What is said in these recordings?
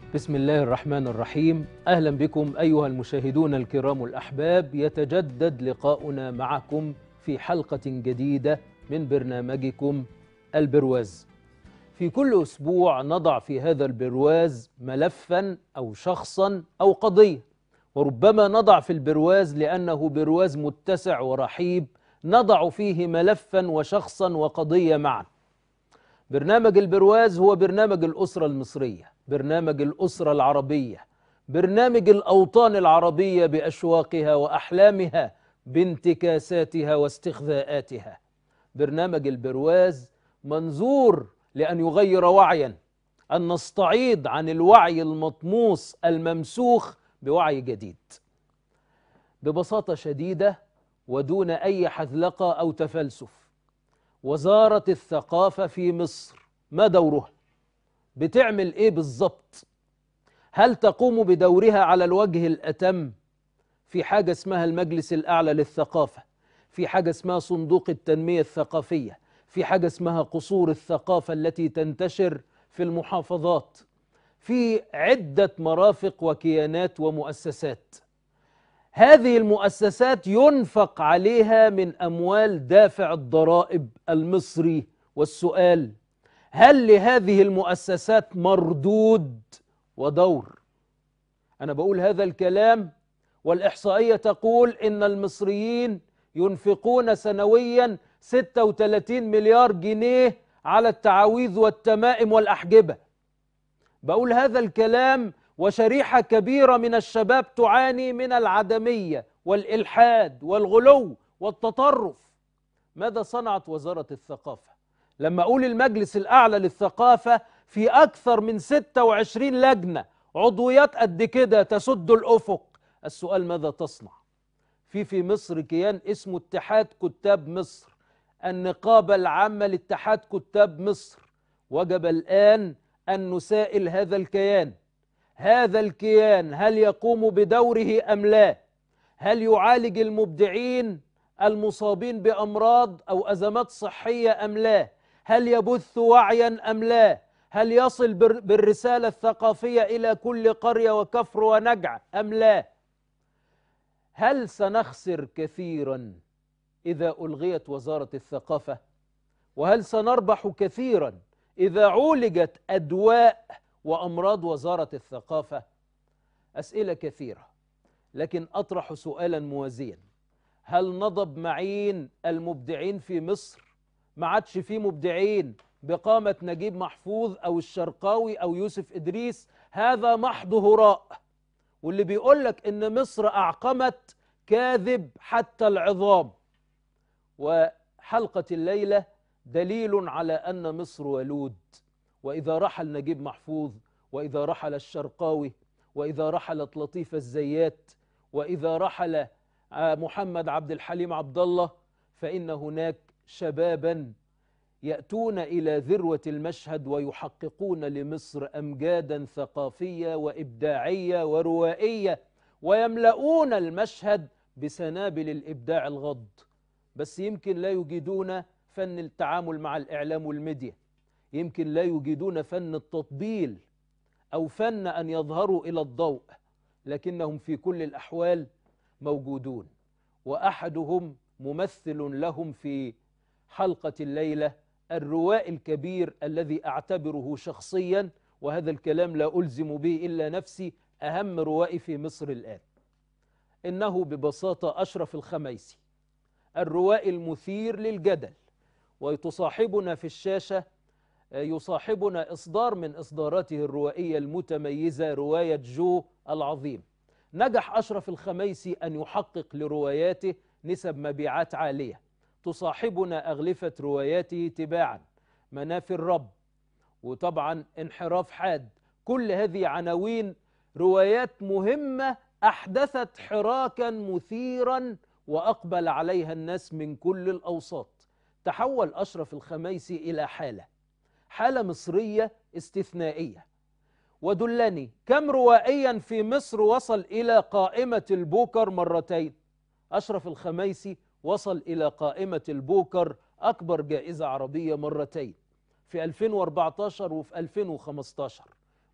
بسم الله الرحمن الرحيم. أهلا بكم أيها المشاهدون الكرام الأحباب، يتجدد لقاؤنا معكم في حلقة جديدة من برنامجكم البرواز. في كل أسبوع نضع في هذا البرواز ملفا أو شخصا أو قضية، وربما نضع في البرواز لأنه برواز متسع ورحيب نضع فيه ملفا وشخصا وقضية معا. برنامج البرواز هو برنامج الأسرة المصرية، برنامج الأسرة العربية، برنامج الأوطان العربية بأشواقها وأحلامها بانتكاساتها واستخذاءاتها. برنامج البرواز منظور لأن يغير وعيا، أن نستعيض عن الوعي المطموس الممسوخ بوعي جديد. ببساطة شديدة ودون أي حذلقة أو تفلسف، وزارة الثقافة في مصر ما دورها؟ بتعمل إيه بالظبط؟ هل تقوم بدورها على الوجه الأتم؟ في حاجة اسمها المجلس الأعلى للثقافة، في حاجة اسمها صندوق التنمية الثقافية، في حاجة اسمها قصور الثقافة التي تنتشر في المحافظات، في عدة مرافق وكيانات ومؤسسات. هذه المؤسسات ينفق عليها من أموال دافع الضرائب المصري، والسؤال: هل لهذه المؤسسات مردود ودور؟ أنا بقول هذا الكلام والإحصائية تقول إن المصريين ينفقون سنويا 36 مليار جنيه على التعاويذ والتمائم والأحجبة. بقول هذا الكلام وشريحة كبيرة من الشباب تعاني من العدمية والإلحاد والغلو والتطرف. ماذا صنعت وزارة الثقافة؟ لما أقول المجلس الأعلى للثقافة في أكثر من 26 لجنة، عضويات قد كده تسد الأفق، السؤال: ماذا تصنع؟ في مصر كيان اسمه اتحاد كتاب مصر، النقابة العامة لاتحاد كتاب مصر. وجب الآن أن نسائل هذا الكيان، هذا الكيان هل يقوم بدوره أم لا؟ هل يعالج المبدعين المصابين بأمراض أو أزمات صحية أم لا؟ هل يبث وعيا أم لا؟ هل يصل بالرسالة الثقافية إلى كل قرية وكفر ونجع أم لا؟ هل سنخسر كثيرا إذا ألغيت وزارة الثقافة؟ وهل سنربح كثيرا إذا عولجت أدواء وأمراض وزارة الثقافة؟ أسئلة كثيرة، لكن أطرح سؤالا موازيا: هل نضب معين المبدعين في مصر؟ ما عادش فيه مبدعين بقامة نجيب محفوظ أو الشرقاوي أو يوسف إدريس، هذا محض هراء. واللي بيقولك إن مصر أعقمت كاذب حتى العظام. وحلقة الليلة دليل على أن مصر ولود، وإذا رحل نجيب محفوظ، وإذا رحل الشرقاوي، وإذا رحلت لطيفة الزيات، وإذا رحل محمد عبد الحليم عبد الله، فإن هناك شبابا يأتون إلى ذروة المشهد ويحققون لمصر أمجادا ثقافية وإبداعية وروائية، ويملؤون المشهد بسنابل الإبداع الغض. بس يمكن لا يجدون فن التعامل مع الإعلام والميديا، يمكن لا يجدون فن التطبيل أو فن أن يظهروا إلى الضوء، لكنهم في كل الأحوال موجودون. وأحدهم ممثل لهم في حلقة الليلة، الروائي الكبير الذي أعتبره شخصيا، وهذا الكلام لا ألزم به إلا نفسي، أهم روائي في مصر الآن. إنه ببساطة أشرف الخميسي، الروائي المثير للجدل. وتصاحبنا في الشاشة، يصاحبنا إصدار من إصداراته الروائية المتميزة، رواية جو العظيم. نجح أشرف الخميسي أن يحقق لرواياته نسب مبيعات عالية. تصاحبنا أغلفة رواياته تباعا، مناف الرب، وطبعا انحراف حاد. كل هذه عناوين روايات مهمة أحدثت حراكا مثيرا وأقبل عليها الناس من كل الأوساط. تحول أشرف الخميسي إلى حالة مصرية استثنائية. ودلني كم روائيا في مصر وصل إلى قائمة البوكر مرتين؟ أشرف الخميسي وصل إلى قائمة البوكر أكبر جائزة عربية مرتين، في 2014 وفي 2015.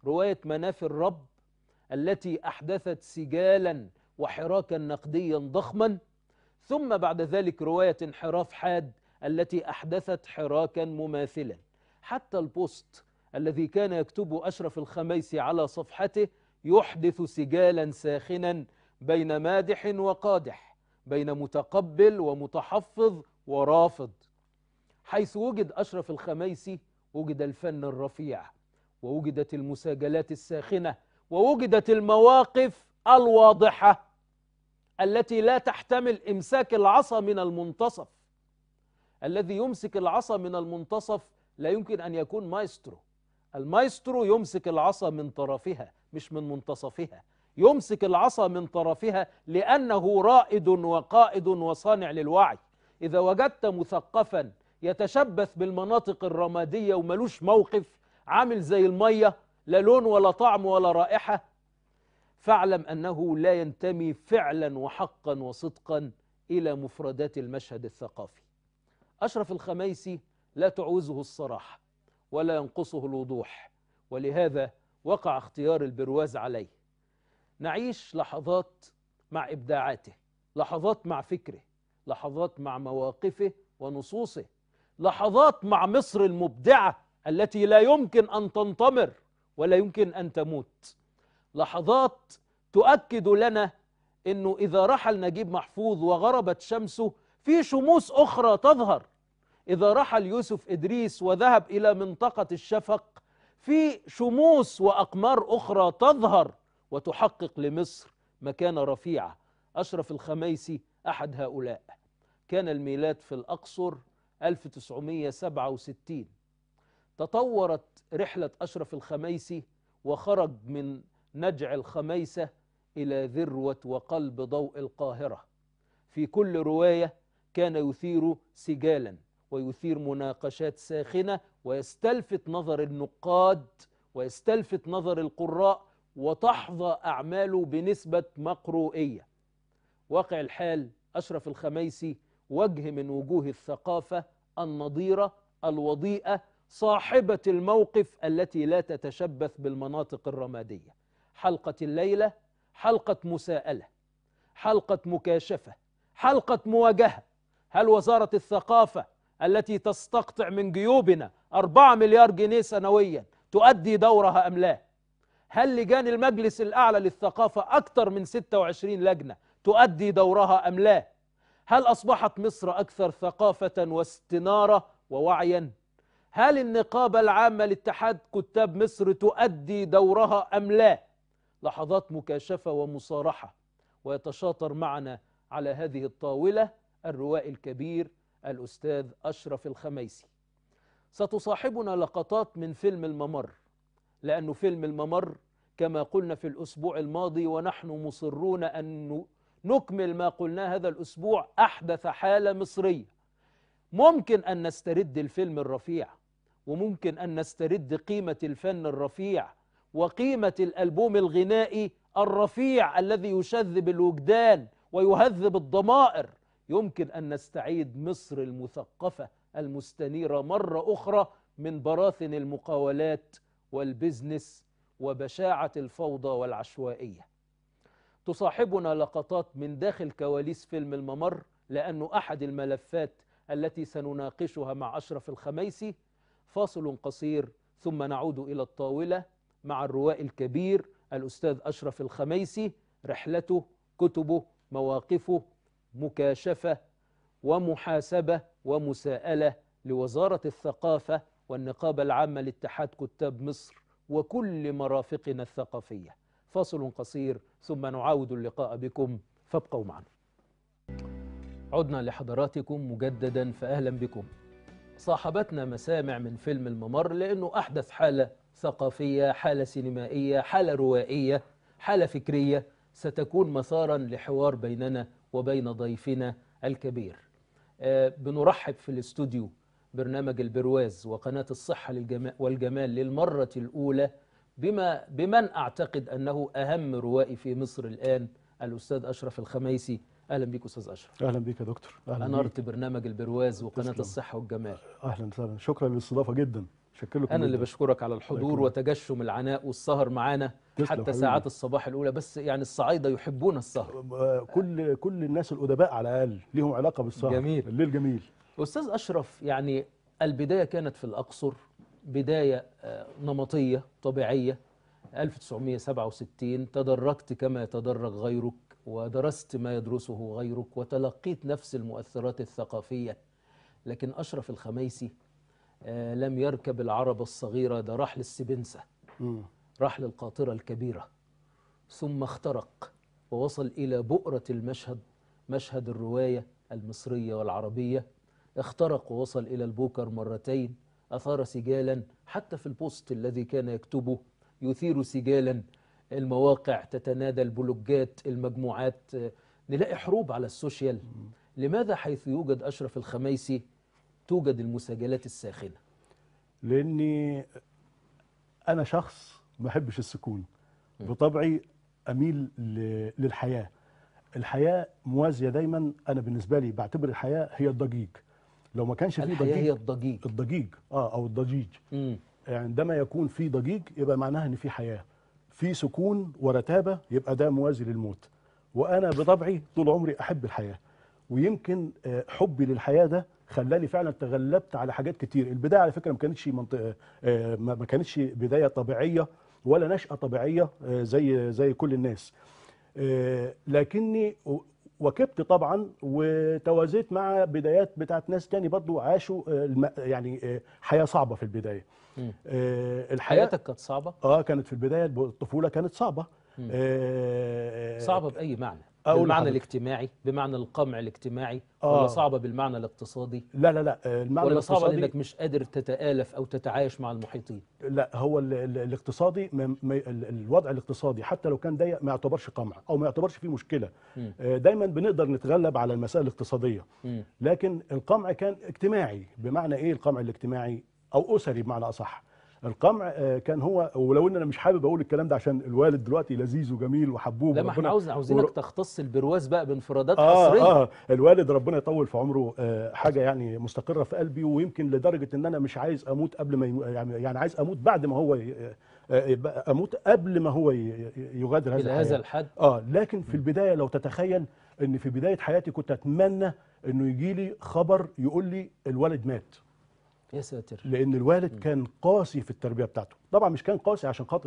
رواية مناف الرب التي أحدثت سجالا وحراكا نقديا ضخما، ثم بعد ذلك رواية انحراف حاد التي أحدثت حراكا مماثلا. حتى البوست الذي كان يكتبه أشرف الخميسي على صفحته يحدث سجالا ساخنا بين مادح وقادح، بين متقبل ومتحفظ ورافض. حيث وجد أشرف الخميسي وجد الفن الرفيع، ووجدت المساجلات الساخنة، ووجدت المواقف الواضحة التي لا تحتمل إمساك العصا من المنتصف. الذي يمسك العصا من المنتصف لا يمكن أن يكون مايسترو. المايسترو يمسك العصا من طرفها مش من منتصفها، يمسك العصا من طرفها لأنه رائد وقائد وصانع للوعي. إذا وجدت مثقفا يتشبث بالمناطق الرمادية وملوش موقف، عامل زي المية، لا لون ولا طعم ولا رائحة، فاعلم أنه لا ينتمي فعلا وحقا وصدقا إلى مفردات المشهد الثقافي. أشرف الخميسي لا تعوزه الصراحة ولا ينقصه الوضوح، ولهذا وقع اختيار البرواز عليه. نعيش لحظات مع إبداعاته، لحظات مع فكره، لحظات مع مواقفه ونصوصه، لحظات مع مصر المبدعة التي لا يمكن أن تنطمر ولا يمكن أن تموت، لحظات تؤكد لنا أنه إذا رحل نجيب محفوظ وغربت شمسه في شموس أخرى تظهر، إذا رحل يوسف إدريس وذهب إلى منطقة الشفق في شموس وأقمار أخرى تظهر وتحقق لمصر مكانة رفيعة. أشرف الخميسي أحد هؤلاء. كان الميلاد في الأقصر 1967. تطورت رحلة أشرف الخميسي وخرج من نجع الخميسة إلى ذروة وقلب ضوء القاهرة. في كل رواية كان يثير سجالا ويثير مناقشات ساخنة ويستلفت نظر النقاد ويستلفت نظر القراء، وتحظى أعماله بنسبة مقروئية. واقع الحال أشرف الخميسي وجه من وجوه الثقافة النضيرة الوضيئة، صاحبة الموقف التي لا تتشبث بالمناطق الرمادية. حلقة الليلة حلقة مساءلة، حلقة مكاشفة، حلقة مواجهة. هل وزارة الثقافة التي تستقطع من جيوبنا 4 مليار جنيه سنويا تؤدي دورها أم لا؟ هل لجان المجلس الأعلى للثقافة أكثر من 26 لجنة تؤدي دورها أم لا؟ هل أصبحت مصر أكثر ثقافة واستنارة ووعيا؟ هل النقابة العامة لاتحاد كتاب مصر تؤدي دورها أم لا؟ لحظات مكاشفة ومصارحة. ويتشاطر معنا على هذه الطاولة الروائي الكبير الأستاذ أشرف الخميسي. ستصاحبنا لقطات من فيلم الممر، لأنه فيلم الممر كما قلنا في الأسبوع الماضي ونحن مصرون أن نكمل ما قلناه هذا الأسبوع، أحدث حالة مصرية. ممكن أن نسترد الفيلم الرفيع، وممكن أن نسترد قيمة الفن الرفيع وقيمة الألبوم الغنائي الرفيع الذي يشذب الوجدان ويهذب الضمائر. يمكن أن نستعيد مصر المثقفة المستنيرة مرة أخرى من براثن المقاولات والبزنس وبشاعة الفوضى والعشوائية. تصاحبنا لقطات من داخل كواليس فيلم الممر، لأنه أحد الملفات التي سنناقشها مع أشرف الخميسي. فاصل قصير ثم نعود إلى الطاولة مع الروائي الكبير الأستاذ أشرف الخميسي، رحلته، كتبه، مواقفه، مكاشفة ومحاسبة ومساءلة لوزارة الثقافة والنقابة العامة لاتحاد كتاب مصر وكل مرافقنا الثقافية. فاصل قصير ثم نعاود اللقاء بكم، فابقوا معنا. عدنا لحضراتكم مجددا، فأهلا بكم. صاحبتنا مسامع من فيلم الممر لأنه أحدث حالة ثقافية، حالة سينمائية، حالة روائية، حالة فكرية ستكون مسارا لحوار بيننا وبين ضيفنا الكبير. بنرحب في الاستوديو برنامج البرواز وقناة الصحة والجمال للمرة الأولى بمن أعتقد أنه أهم روائي في مصر الآن، الأستاذ أشرف الخميسي. أهلا بك أستاذ أشرف. أهلا بك يا دكتور. أنرت برنامج البرواز وقناة الصحة والجمال. أهلا وسهلا، شكرا للاستضافة جدا. شكرا أنا اللي جدا. بشكرك على الحضور وتجشم العناء والسهر معانا تسلم حتى حبيبي. ساعات الصباح الأولى، بس يعني الصعايدة يحبون السهر. كل الناس الأدباء على الأقل ليهم علاقة بالسهر. جميل. الليل جميل. أستاذ أشرف، يعني البداية كانت في الأقصر، بداية نمطية طبيعية. 1967 تدرجت كما يتدرج غيرك، ودرست ما يدرسه غيرك، وتلقيت نفس المؤثرات الثقافية. لكن أشرف الخميسي لم يركب العربة الصغيرة، ده راح للسبنسة، راح للقاطرة الكبيرة، ثم اخترق ووصل إلى بؤرة المشهد، مشهد الرواية المصرية والعربية. اخترق ووصل إلى البوكر مرتين، أثار سجالا حتى في البوست الذي كان يكتبه، يثير سجالا. المواقع تتنادى، البلوجات، المجموعات، نلاقي حروب على السوشيال. لماذا حيث يوجد أشرف الخميسي توجد المساجلات الساخنة؟ لأني أنا شخص ما بحبش السكون، بطبعي أميل للحياة. الحياة موازية دايما. أنا بالنسبة لي بعتبر الحياة هي الضجيج. لو ما كانش فيه الحياة ضجيج، هي الضجيج. الضجيج أو الضجيج. عندما يكون في ضجيج يبقى معناها إن في حياة. في سكون ورتابة يبقى ده موازي للموت. وأنا بطبعي طول عمري أحب الحياة، ويمكن حبي للحياة ده خلاني فعلا تغلبت على حاجات كتير. البداية على فكرة ما كانتش منطقة، ما كانتش بداية طبيعية ولا نشأة طبيعية زي كل الناس. لكني وكبت طبعا وتوازيت مع بدايات بتاعت ناس تاني برضو عاشوا يعني حياة صعبة في البداية. حياتك كانت صعبة؟ كانت في البداية الطفولة كانت صعبة. صعبة بأي معنى؟ بالمعنى الاجتماعي، بمعنى القمع الاجتماعي، ولا صعبة بالمعنى الاقتصادي؟ لا المعنى ولا الاقتصادي، صعبة لأنك مش قادر تتآلف أو تتعايش مع المحيطين؟ لا، هو الاقتصادي الوضع الاقتصادي حتى لو كان ضيق ما يعتبرش قمع او ما يعتبرش فيه مشكلة. دايما بنقدر نتغلب على المسائل الاقتصادية. لكن القمع كان اجتماعي. بمعنى ايه القمع الاجتماعي؟ او اسري بمعنى اصح. القمع كان هو، ولو ان انا مش حابب اقول الكلام ده عشان الوالد دلوقتي لذيذ وجميل وحبوب. لا، ما احنا عاوزينك تختص البرواز بقى بانفرادات حصريه. الوالد ربنا يطول في عمره، حاجه يعني مستقره في قلبي، ويمكن لدرجه ان انا مش عايز اموت قبل ما يعني عايز اموت بعد ما هو اموت قبل ما هو يغادر الى هذا الحد. لكن في البدايه لو تتخيل ان في بدايه حياتي كنت اتمنى انه يجي لي خبر يقول لي الوالد مات. يا ساتر. لان الوالد كان قاسي في التربيه بتاعته. طبعا مش كان قاسي عشان خاطر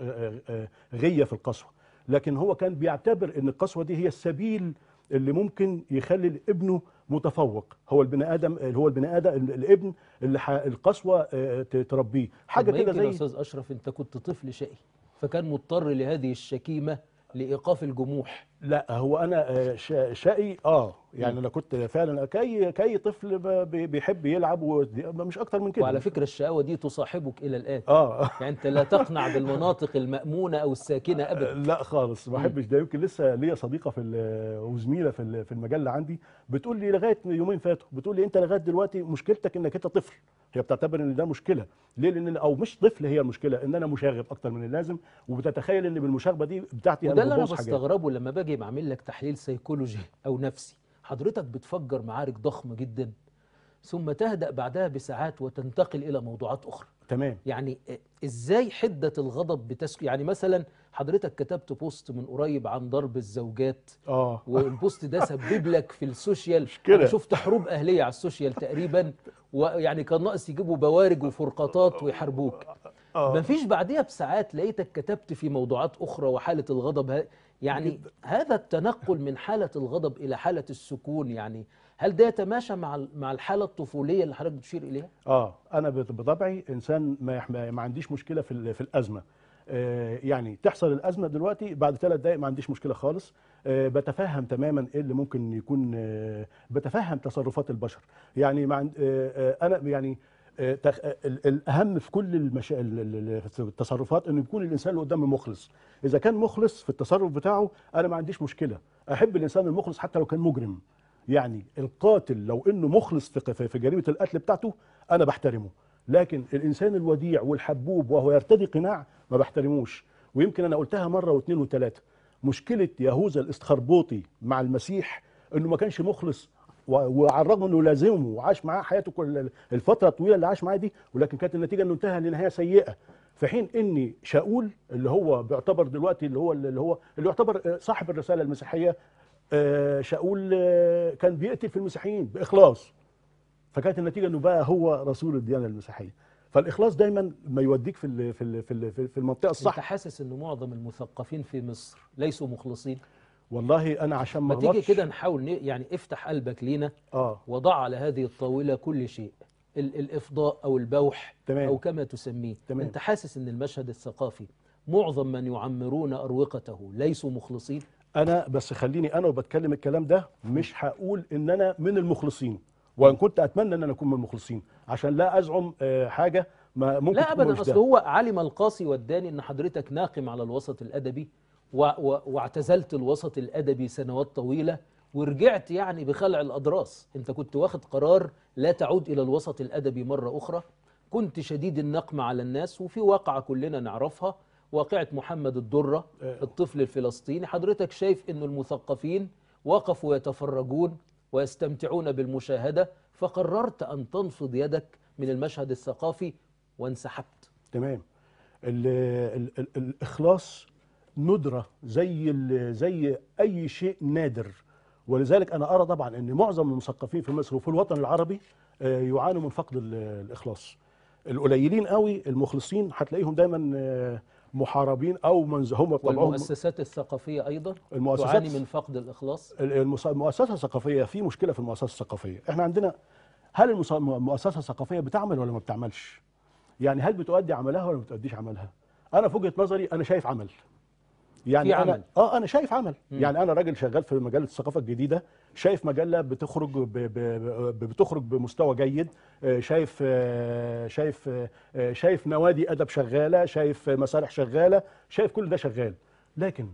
غيه في القسوه، لكن هو كان بيعتبر ان القسوه دي هي السبيل اللي ممكن يخلي ابنه متفوق. هو البني ادم الابن اللي القسوه تربيه حاجه كده. زي يا استاذ اشرف انت كنت طفل شقي، فكان مضطر لهذه الشكيمه لايقاف الجموح. لا، هو انا شقي. يعني انا كنت فعلا كي طفل بيحب يلعب ومش اكتر من كده. وعلى فكره الشقاوه دي تصاحبك الى الان. يعني انت لا تقنع بالمناطق المأمونه او الساكنه ابدا. لا خالص، ما بحبش ده. يمكن لسه ليا صديقه وزميله في المجله عندي بتقول لي لغايه يومين فاتوا، بتقول لي انت لغايه دلوقتي مشكلتك انك انت طفل. هي بتعتبر ان ده مشكله. ليه؟ لان او مش طفل، هي المشكله ان انا مشاغب اكتر من اللازم، وبتتخيل ان بالمشاغبه دي بتاعتي وده انا اللي ببوظ انا حاجات. بستغربه لما باجي بعمل لك تحليل سيكولوجي او نفسي. حضرتك بتفجر معارك ضخمه جدا ثم تهدأ بعدها بساعات وتنتقل الى موضوعات اخرى. تمام. يعني ازاي حده الغضب يعني مثلا حضرتك كتبت بوست من قريب عن ضرب الزوجات، والبوست ده سبب لك في السوشيال. انا شفت حروب اهليه على السوشيال تقريبا، ويعني كان ناقص يجيبوا بوارج وفرقاطات ويحاربوك. مفيش بعديها بساعات لقيتك كتبت في موضوعات اخرى وحاله الغضب يعني هذا التنقل من حاله الغضب الى حاله السكون، يعني هل ده يتماشى مع الحاله الطفوليه اللي حضرتك بتشير اليها؟ انا بطبعي انسان ما عنديش مشكله في الازمه. يعني تحصل الازمه دلوقتي بعد 3 دقائق ما عنديش مشكله خالص. بتفهم تماما ايه اللي ممكن يكون. بتفهم تصرفات البشر. يعني انا يعني الاهم في كل التصرفات انه يكون الانسان اللي قدامي مخلص. اذا كان مخلص في التصرف بتاعه انا ما عنديش مشكله. احب الانسان المخلص حتى لو كان مجرم. يعني القاتل لو انه مخلص في جريمه القتل بتاعته انا بحترمه، لكن الانسان الوديع والحبوب وهو يرتدي قناع ما بحترموش. ويمكن انا قلتها مره واثنين وثلاثه. مشكله يهوذا الاسخربوطي مع المسيح انه ما كانش مخلص وعلى الرغم انه لازمه وعاش معاه حياته كل الفتره الطويله اللي عاش معاه دي، ولكن كانت النتيجه انه انتهى لنهايه سيئه. في حين ان شاول اللي هو بيعتبر دلوقتي اللي يعتبر صاحب الرساله المسيحيه، شاول كان بيقتل في المسيحيين باخلاص، فكانت النتيجه انه بقى هو رسول الديانه المسيحيه. فالاخلاص دايما ما يوديك في المنطقه انت الصح. حاسس ان معظم المثقفين في مصر ليسوا مخلصين؟ والله انا عشان ما ما تيجي كده اغلطش. نحاول يعني افتح قلبك لينا، اه وضع على هذه الطاولة كل شيء، الإفضاء أو البوح تمام أو كما تسميه. تمام. أنت حاسس أن المشهد الثقافي معظم من يعمرون أروقته ليسوا مخلصين؟ انا بس خليني انا وبتكلم الكلام ده مش هقول ان انا من المخلصين، م. وان كنت اتمنى ان انا اكون من المخلصين عشان لا ازعم حاجه ما ممكن لا تكون أبدا، مش أصل ده. هو علم القاصي والداني أن حضرتك ناقم على الوسط الأدبي واعتزلت الوسط الأدبي سنوات طويلة، ورجعت يعني بخلع الأضراس. أنت كنت واخد قرار لا تعود إلى الوسط الأدبي مرة أخرى، كنت شديد النقم على الناس. وفي واقعة كلنا نعرفها، واقعة محمد الدرة الطفل الفلسطيني. حضرتك شايف أن المثقفين وقفوا يتفرجون ويستمتعون بالمشاهدة، فقررت أن تنفض يدك من المشهد الثقافي وانسحبت. تمام. الاخلاص ندره زي اي شيء نادر، ولذلك انا ارى طبعا ان معظم المثقفين في مصر وفي الوطن العربي يعانوا من فقد الاخلاص. القليلين قوي المخلصين هتلاقيهم دايما محاربين او هم بطبعهم. والمؤسسات الثقافية أيضا المؤسسات تعاني من فقد الإخلاص. المؤسسه الثقافيه، في مشكله في المؤسسه الثقافيه. احنا عندنا، هل المؤسسه الثقافيه بتعمل ولا ما بتعملش؟ يعني هل بتؤدي عملها ولا ما بتؤديش عملها؟ انا في وجهه نظري انا شايف عمل. في يعني عمل. انا شايف عمل. يعني انا راجل شغال في مجله الثقافه الجديده، شايف مجله بتخرج بمستوى جيد، شايف شايف نوادي ادب شغاله، شايف مسارح شغاله، شايف كل ده شغال. لكن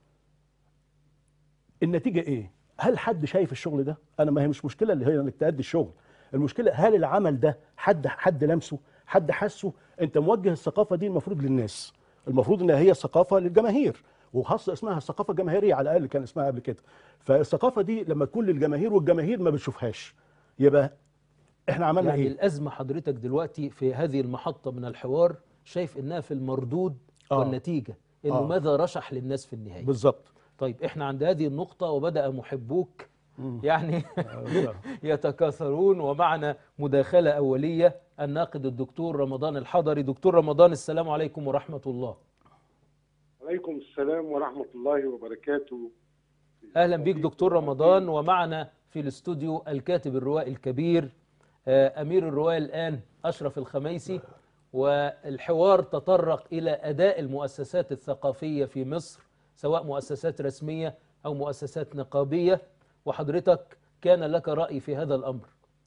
النتيجه ايه؟ هل حد شايف الشغل ده؟ انا ما هي مش مشكله اللي هي انك تأدي الشغل، المشكله هل العمل ده حد لمسه، حد حسه؟ انت موجه الثقافه دي المفروض للناس، المفروض ان هي ثقافه للجماهير، وخاصه اسمها الثقافه الجماهيريه، على الاقل كان اسمها قبل كده. فالثقافه دي لما تكون للجماهير والجماهير ما بتشوفهاش، يبقى احنا عملنا يعني ايه؟ الأزمة حضرتك دلوقتي في هذه المحطة من الحوار شايف إنها في المردود اه والنتيجة، إنه اه ماذا رشح للناس في النهاية. بالظبط. طيب إحنا عند هذه النقطة وبدأ محبوك مم. يعني آه. يتكاثرون، ومعنا مداخلة أولية الناقد الدكتور رمضان الحضري. دكتور رمضان، السلام عليكم ورحمة الله. عليكم السلام ورحمة الله وبركاته. أهلا بك دكتور رمضان. ومعنا في الاستوديو الكاتب الروائي الكبير أمير الرواية الآن أشرف الخميسي. والحوار تطرق إلى أداء المؤسسات الثقافية في مصر، سواء مؤسسات رسمية أو مؤسسات نقابية، وحضرتك كان لك رأي في هذا الأمر.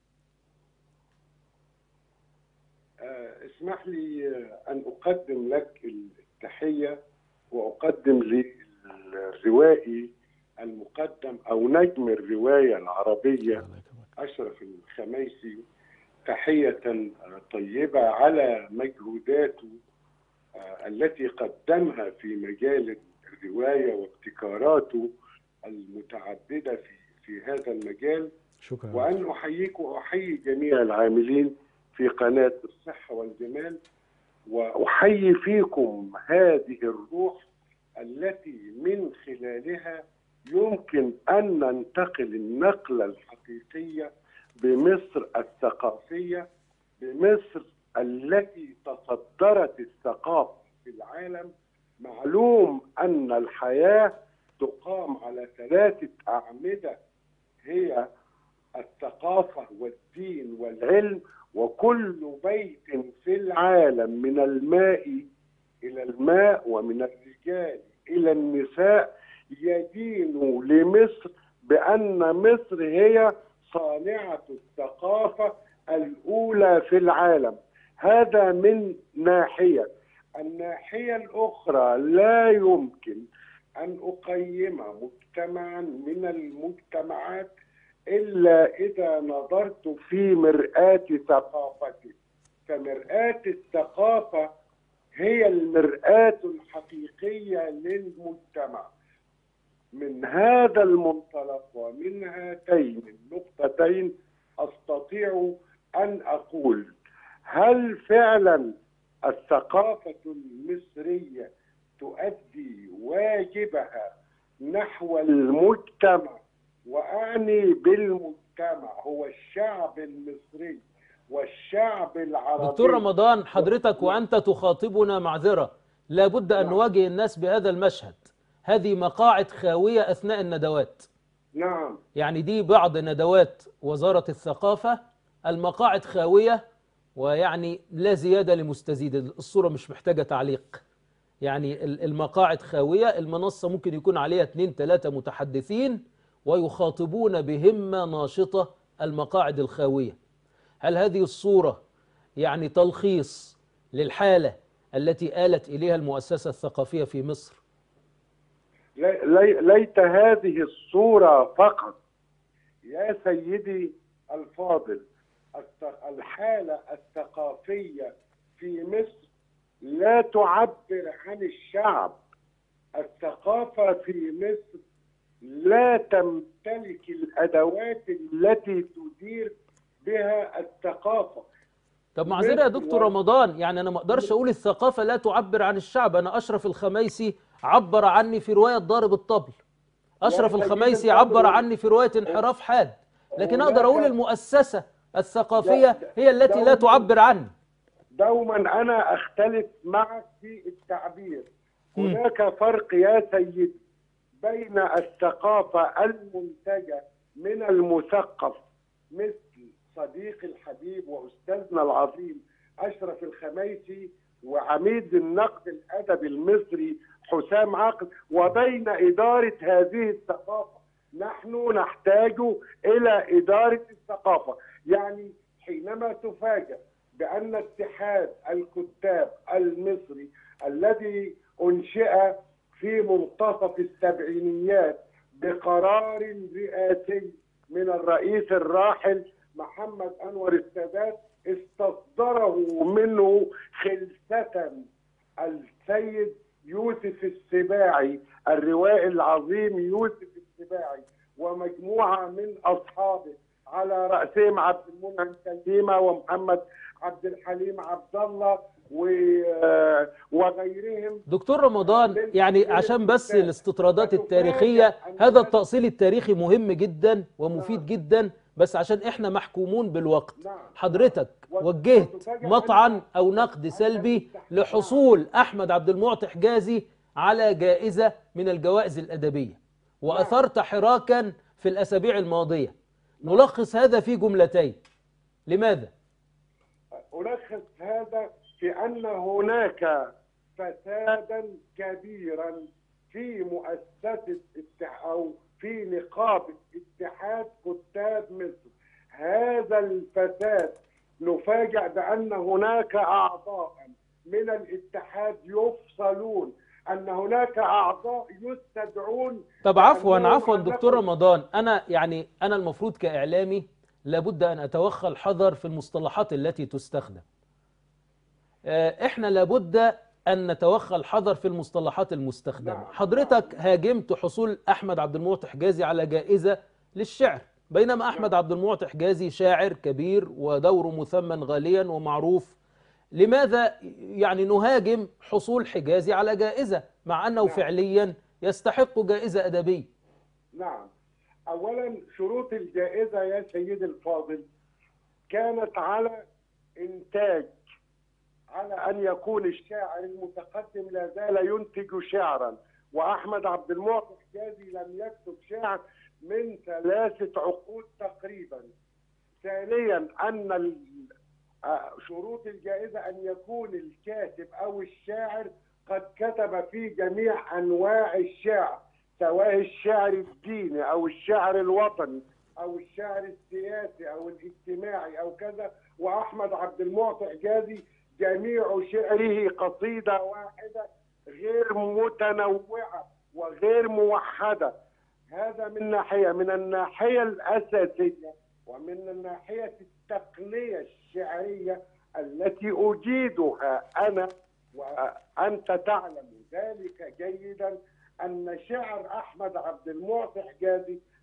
اسمح لي أن أقدم لك التحية، وأقدم للروائي المقدم أو نجم الرواية العربية أشرف الخميسي تحية طيبة على مجهوداته التي قدمها في مجال الرواية وابتكاراته المتعددة في هذا المجال. شكرا. وأن أحييك وأحيي جميع العاملين في قناة الصحة والجمال، وأحيي فيكم هذه الروح التي من خلالها يمكن أن ننتقل النقلة الحقيقية بمصر الثقافية، بمصر التي تصدرت الثقافة في العالم. معلوم أن الحياة تقام على 3 أعمدة، هي الثقافة والدين والعلم، وكل بيت في العالم من الماء إلى الماء ومن الرجال إلى النساء يدين لمصر بأن مصر هي صانعة الثقافة الأولى في العالم. هذا من ناحية. الناحية الأخرى، لا يمكن أن أقيم مجتمعا من المجتمعات إلا إذا نظرت في مرآة ثقافته. فمرآة الثقافة هي المرآة الحقيقية للمجتمع. من هذا المنطلق ومن هاتين هاتين أستطيع أن أقول: هل فعلا الثقافة المصرية تؤدي واجبها نحو المجتمع؟ وأعني بالمجتمع هو الشعب المصري والشعب العربي. دكتور رمضان، حضرتك وأنت تخاطبنا معذرة، لابد أن نواجه الناس بهذا المشهد. هذه مقاعد خاوية أثناء الندوات. نعم. يعني دي بعض ندوات وزارة الثقافة، المقاعد خاوية، ويعني لا زيادة لمستزيد، الصورة مش محتاجة تعليق. يعني المقاعد خاوية، المنصة ممكن يكون عليها 2-3 متحدثين ويخاطبون بهمة ناشطة المقاعد الخاوية. هل هذه الصورة يعني تلخيص للحالة التي آلت إليها المؤسسة الثقافية في مصر؟ ليت هذه الصورة فقط يا سيدي الفاضل. الحالة الثقافية في مصر لا تعبر عن الشعب. الثقافة في مصر لا تمتلك الأدوات التي تدير بها الثقافة. طب معذرة يا دكتور رمضان، يعني أنا ما أقدرش أقول الثقافة لا تعبر عن الشعب. أنا أشرف الخميسي عبر عني في رواية ضارب الطبل، أشرف الخميسي عبر عني في رواية انحراف حاد، لكن أقدر أقول المؤسسة الثقافية هي التي لا تعبر عني. دوما أنا أختلف معك في التعبير. هناك فرق يا سيدي بين الثقافة المنتجة من المثقف مثل صديقي الحبيب وأستاذنا العظيم أشرف الخميسي وعميد النقد الأدبي المصري حسام عقل، وبين إدارة هذه الثقافة. نحن نحتاج إلى إدارة الثقافة. يعني حينما تفاجأ بأن اتحاد الكتاب المصري الذي أنشئ في منتصف السبعينيات بقرار رئاسي من الرئيس الراحل محمد أنور السادات استصدره منه خلسة السيد يوسف السباعي، الروائي العظيم يوسف السباعي ومجموعة من أصحابه على رأسهم عبد المنعم سليمة ومحمد عبد الحليم عبد الله وغيرهم. دكتور رمضان، يعني عشان بس الاستطرادات التاريخية، هذا التأصيل التاريخي مهم جدا ومفيد جدا، بس عشان احنا محكومون بالوقت. حضرتك وجهت مطعن او نقد سلبي لحصول احمد عبد المعطي حجازي على جائزة من الجوائز الأدبية، وأثرت حراكا في الأسابيع الماضية. نلخص هذا في جملتين، لماذا؟ ألخص هذا في أن هناك فسادا كبيرا في مؤسسة أو في نقابة اتحاد كتاب مصر. هذا الفساد نفاجأ بأن هناك أعضاء من الاتحاد يفصلون، أن هناك أعضاء يستدعون. طب عفوا دكتور رمضان، أنا المفروض كإعلامي لابد أن أتوخى الحذر في المصطلحات التي تستخدم. إحنا لابد أن نتوخى الحذر في المصطلحات المستخدمة. حضرتك هاجمت حصول أحمد عبد المعطي حجازي على جائزة للشعر، بينما أحمد عبد المعطي حجازي شاعر كبير ودوره مثمن غاليا ومعروف. لماذا يعني نهاجم حصول حجازي على جائزة مع أنه فعليا يستحق جائزة أدبية؟ نعم. أولا شروط الجائزة يا سيدي الفاضل كانت على إنتاج، على أن يكون الشاعر المتقدم لا زال ينتج شعرا، وأحمد عبد المعطي حجازي لم يكتب شعر من 3 عقود تقريبا. ثانيا أن شروط الجائزة أن يكون الكاتب أو الشاعر قد كتب في جميع أنواع الشعر، سواء الشعر الديني أو الشعر الوطني أو الشعر السياسي أو الاجتماعي أو كذا. وأحمد عبد المعطي حجازي جميع شعره قصيدة واحدة غير متنوعة وغير موحدة. هذا من ناحية. من الناحية الأساسية ومن الناحية التقنية الشعرية التي أجيدها أنا وأنت تعلم ذلك جيدا، أن شعر أحمد عبد المعطي حجازي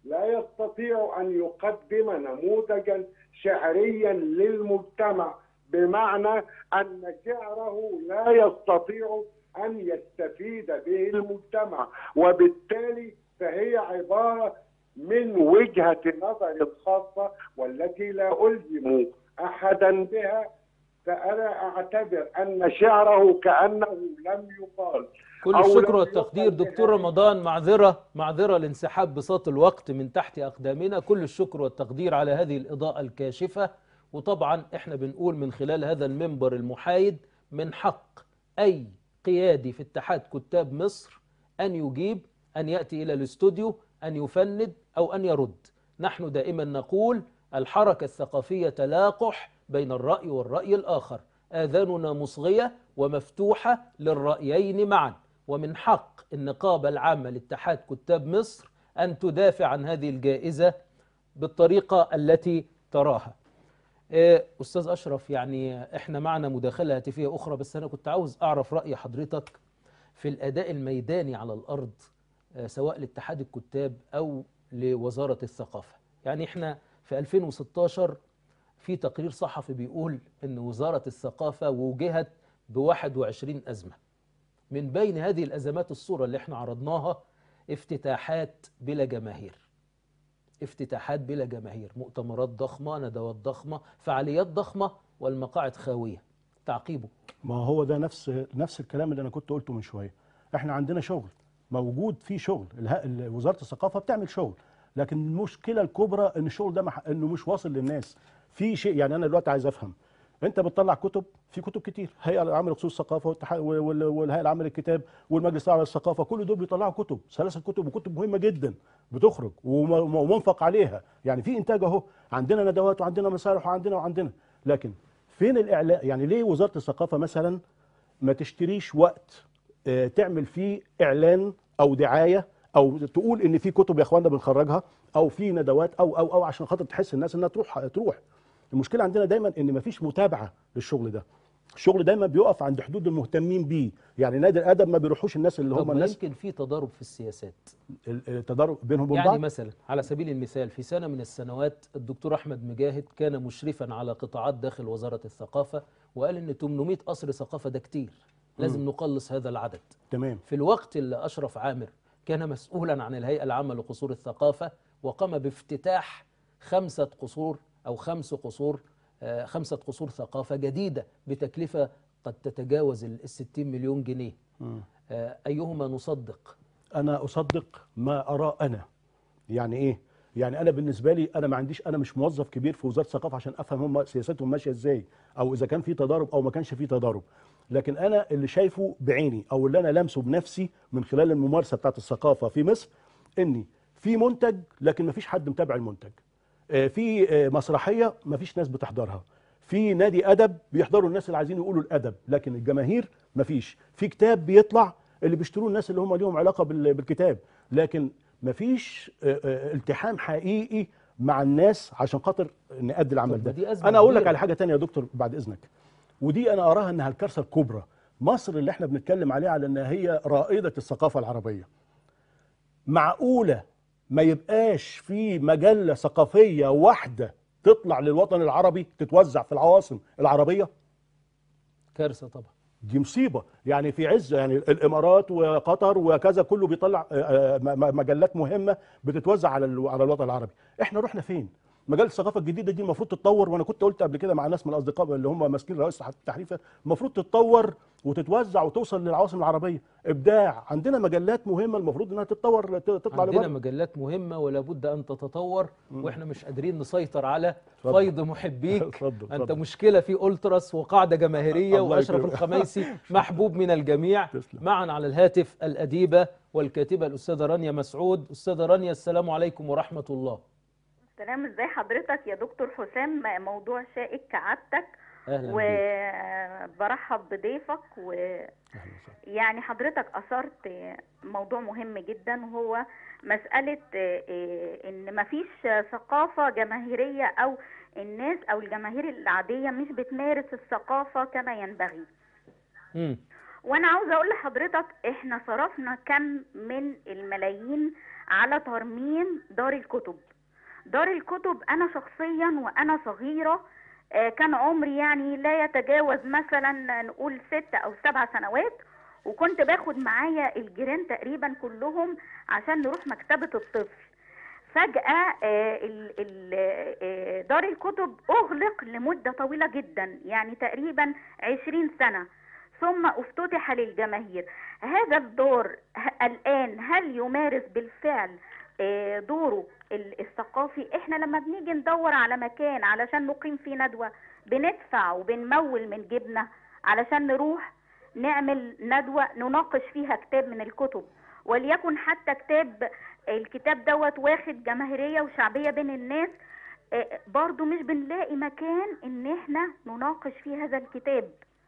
لا يستطيع أن يقدم نموذجا شعريا للمجتمع، بمعنى أن شعره لا يستطيع أن يستفيد به المجتمع، وبالتالي فهي عبارة من وجهة نظر خاصة والتي لا ألزم أحدا بها. فأنا أعتبر أن شعره كأنه لم يقال كل أو الشكر لم والتقدير يقل دكتور بهذه. رمضان. معذرة لانسحاب بساط الوقت من تحت أقدامنا. كل الشكر والتقدير على هذه الإضاءة الكاشفة. وطبعا احنا بنقول من خلال هذا المنبر المحايد، من حق أي قيادي في اتحاد كتاب مصر أن يجيب، أن يأتي إلى الاستوديو، أن يفند أو أن يرد. نحن دائما نقول الحركة الثقافية تلاقح بين الرأي والرأي الآخر، آذاننا مصغية ومفتوحة للرأيين معا، ومن حق النقابة العامة لاتحاد كتاب مصر أن تدافع عن هذه الجائزة بالطريقة التي تراها. أستاذ أشرف، يعني إحنا معنا مداخلة هاتفية أخرى، بس أنا كنت عاوز أعرف رأي حضرتك في الأداء الميداني على الأرض، سواء لاتحاد الكتاب أو لوزارة الثقافة. يعني إحنا في 2016 في تقرير صحفي بيقول أن وزارة الثقافة وجهت ب21 أزمة. من بين هذه الأزمات الصورة اللي احنا عرضناها افتتاحات بلا جماهير، افتتاحات بلا جماهير، مؤتمرات ضخمة، ندوات ضخمة، فعاليات ضخمة، والمقاعد خاوية. تعقيبه؟ ما هو ده نفس الكلام اللي انا كنت قلته من شويه. احنا عندنا شغل موجود، فيه شغل، وزاره الثقافه بتعمل شغل، لكن المشكله الكبرى ان الشغل ده انه مش واصل للناس. في شيء، يعني انا دلوقتي عايز افهم، انت بتطلع كتب، في كتب كتير، هيئه العامه لخصوص الثقافه والهيئه العامه للكتاب والمجلس الاعلى للثقافه، كل دول بيطلعوا كتب، سلاسل كتب، وكتب مهمه جدا بتخرج ومنفق عليها، يعني في انتاج اهو. عندنا ندوات وعندنا مسارح وعندنا، لكن فين الاعلام؟ يعني ليه وزاره الثقافه مثلا ما تشتريش وقت تعمل فيه اعلان او دعايه، او تقول ان في كتب يا اخوانا بنخرجها، او في ندوات او عشان خاطر تحس الناس انها تروح. المشكله عندنا دايما ان مفيش متابعه للشغل ده. الشغل دايما بيقف عند حدود المهتمين بيه، يعني نادي الادب ما بيروحوش الناس اللي هم ما الناس. يمكن في تضارب في السياسات، التضارب بينهم وبين يعني بعض. مثلا على سبيل المثال في سنة من السنوات الدكتور أحمد مجاهد كان مشرفا على قطاعات داخل وزارة الثقافة، وقال إن 800 قصر ثقافة ده كتير، لازم نقلص هذا العدد. تمام. في الوقت اللي أشرف عامر كان مسؤولا عن الهيئة العامة لقصور الثقافة، وقام بافتتاح 5 قصور أو 5 قصور، 5 قصور ثقافة جديدة بتكلفة قد تتجاوز 60 مليون جنيه. أيهما نصدق؟ انا اصدق ما اراه انا. يعني ايه؟ يعني انا بالنسبه لي، انا ما عنديش، انا مش موظف كبير في وزاره الثقافه عشان افهم هم سياستهم ماشيه ازاي، او اذا كان في تضارب او ما كانش في تضارب. لكن انا اللي شايفه بعيني، او اللي انا لامسه بنفسي من خلال الممارسه بتاعت الثقافه في مصر، ان في منتج لكن ما فيش حد متابع المنتج. في مسرحيه ما فيش ناس بتحضرها، في نادي ادب بيحضروا الناس اللي عايزين يقولوا الادب، لكن الجماهير ما فيش. في كتاب بيطلع اللي بيشتروه الناس اللي هم ليهم علاقه بالكتاب، لكن مفيش التحام حقيقي مع الناس عشان خاطر نأدي العمل ده. انا اقول لك على حاجه تانية يا دكتور بعد اذنك، ودي انا اراها انها الكارثه الكبرى. مصر اللي احنا بنتكلم عليها على انها هي رائده الثقافه العربيه، معقوله ما يبقاش في مجله ثقافيه واحده تطلع للوطن العربي تتوزع في العواصم العربيه؟ كارثة طبعا. دي مصيبه. يعني في عز، يعني الامارات وقطر وكذا كله بيطلع مجلات مهمه بتتوزع على الوطن العربي. احنا رحنا فين؟ مجله الثقافه الجديده دي المفروض تتطور، وانا كنت قلت قبل كده مع ناس من الاصدقاء اللي هم ماسكين رئيس التحريف، المفروض تتطور وتتوزع وتوصل للعواصم العربيه. ابداع، عندنا مجلات مهمه المفروض انها تتطور تطلع عندنا لبره. مجلات مهمة ولا بد أن تتطور، وإحنا مش قادرين نسيطر على اتفضل. فيض محبيك. اتفضل. أنت مشكلة في ألتراس وقاعدة جماهيرية، الله وأشرف يكرمك. الخميسي محبوب من الجميع. تسلم. معا على الهاتف الأديبة والكاتبة الأستاذة رانيا مسعود. أستاذة رانيا، السلام عليكم ورحمة الله. السلام، ازاي حضرتك يا دكتور حسام؟ موضوع شائك كعادتك، أهلا بك. وبرحب بضيفك. يعني حضرتك أثرت موضوع مهم جدا، وهو مسألة إن مفيش ثقافة جماهيرية، أو الناس أو الجماهير العادية مش بتمارس الثقافة كما ينبغي. وانا عاوزه اقول لحضرتك احنا صرفنا كم من الملايين على ترميم دار الكتب. دار الكتب انا شخصيا وانا صغيره كان عمري يعني لا يتجاوز مثلا نقول 6 أو 7 سنوات، وكنت باخد معايا الجيران تقريبا كلهم عشان نروح مكتبه الطفل. فجأة دار الكتب أغلق لمدة طويلة جدا، يعني تقريبا 20 سنة، ثم افتتح للجماهير. هذا الدور الآن هل يمارس بالفعل دوره الثقافي؟ احنا لما بنيجي ندور على مكان علشان نقيم فيه ندوة بندفع وبنمول من جيبنا علشان نروح نعمل ندوة نناقش فيها كتاب من الكتب، وليكن حتى الكتاب دوت واخد جماهيرية وشعبية بين الناس، برضو مش بنلاقي مكان ان احنا نناقش فيه هذا الكتاب،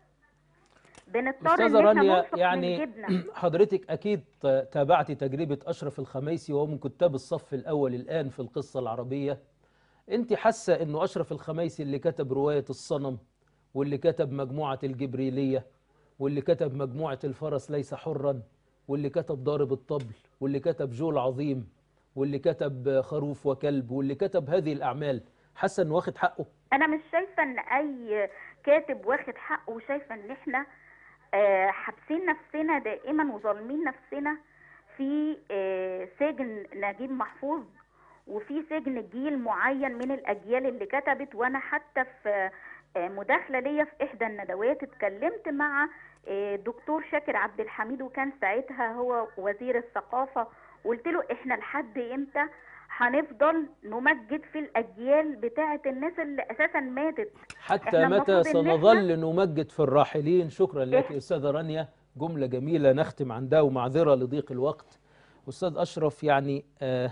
بنضطر أستاذة ان احنا رانيا، ننفق من يعني جيبنا. حضرتك أكيد تابعتي تجربة أشرف الخميسي وهو من كتاب الصف الأول الآن في القصة العربية. أنت حاسة أنه أشرف الخميسي اللي كتب رواية الصنم، واللي كتب مجموعة الجبريلية، واللي كتب مجموعة الفرس ليس حرا، واللي كتب ضارب الطبل، واللي كتب جو العظيم، واللي كتب خروف وكلب، واللي كتب هذه الأعمال، حاسة أنه واخد حقه؟ انا مش شايفة ان اي كاتب واخد حقه، وشايفة ان احنا حابسين نفسنا دائما وظالمين نفسنا في سجن نجيب محفوظ، وفي سجن جيل معين من الأجيال اللي كتبت. وأنا حتى في مداخلة ليا في إحدى الندوات اتكلمت مع دكتور شاكر عبد الحميد، وكان ساعتها هو وزير الثقافة، وقلت له إحنا لحد إمتى هنفضل نمجد في الأجيال بتاعة الناس اللي أساسا ماتت؟ حتى متى سنظل نمجد في الراحلين؟ شكرا لك أستاذة رانيا، جملة جميلة نختم عندها، ومعذرة لضيق الوقت. أستاذ أشرف، يعني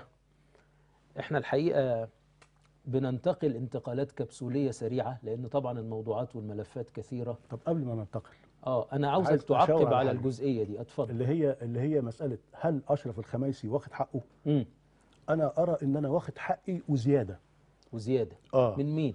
احنا الحقيقة بننتقل انتقالات كبسولية سريعة، لأن طبعا الموضوعات والملفات كثيرة. طب قبل ما ننتقل، أنا عاوزك تعقب على الجزئية دي، اتفضل. اللي هي مسألة هل أشرف الخميسي واخد حقه؟ أنا أرى إن أنا واخد حقي وزيادة. وزيادة؟ من مين؟